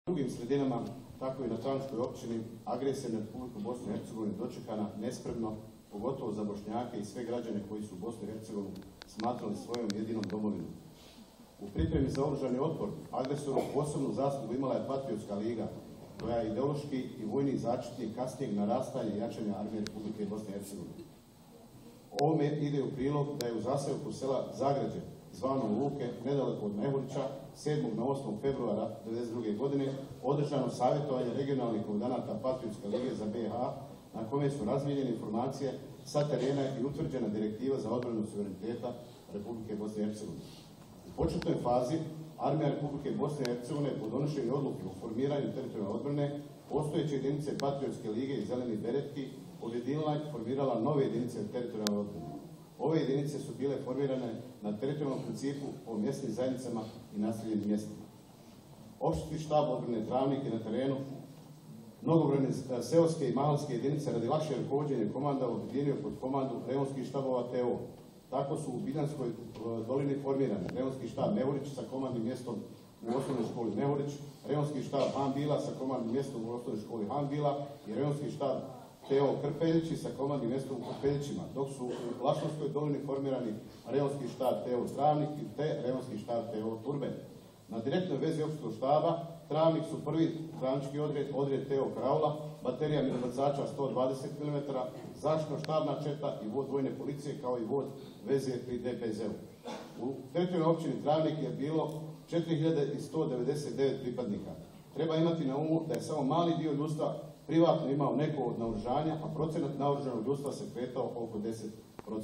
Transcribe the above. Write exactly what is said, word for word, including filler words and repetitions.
U drugim sredinama, tako i na Travničkoj općini, agresija na Republiku Bosnu i Hercegovinu dočekana nespremno, pogotovo za Bošnjake i sve građane koji su u Bosnu i Hercegovini smatrali svojom jedinom domovinom. U pripremi za oružani otpor agresoru posebnu zaslugu imala je Patriotska liga, koja je ideološki i vojni začetnik kasnijeg narastanja i jačanja armije Republike Bosne i Hercegovine. Ovome ide u prilog da je u zaseoku sela Zagrađe, zvano Luke, nedaleko od Mehurića, sedmog na osmog februara devedeset druge godine održano savjetovanje regionalnih komandanata Patriotske lige za be ha, na kome su razmijenjene informacije sa terena i utvrđena direktiva za odbranu suvereniteta Republike Bosne i Hercegovine. U početnoj fazi armija Republike Bosne i Hercegovine po donošenju odluke o formiranju teritorijalne odbrane postojeće jedinice Patriotske lige i Zeleni beretki objedinila i formirala nove jedinice teritorijalne odbrane. Ove jedinice su bile formirane na teritorijalnom principu o mjesnim zajednicama i naseljenim mjestima. Opštinski štab odbrane Travnik je na terenu mnogobrojne seoske i mahalske jedinice radi lakše rukovođenja komanda objedinio pod komandu rejonskih štabova te o. Tako su u Biljanskoj dolini formirani rejonski štab Mehurić sa komandnim mjestom u osnovnoj školi Mehurić, rejonski štab Han Bila sa komandnim mjestom u osnovnoj školi Han Bila i rejonski štab te o Krpeljići sa komandnim mjestom u Krpeljićima, dok su u Lašnovskoj dolini formirani rejonski štab te o Travnik i te rejonski štab te o Turben. Na direktnoj vezi opštinskog štaba Travnik su prvi travnički odred, odred te o Kraula, baterija minobacača sto dvadeset milimetara, zaštitno štabna četa i vod vojne policije kao i vod veze pri de pe zeu. U teritorijalnoj općini Travnik je bilo četiri hiljade sto devedeset devet pripadnika. Treba imati na umu da je samo mali dio ljudstva privatno imao neko od naoružanja, a procenat naoružanog ljudstva se kretao oko deset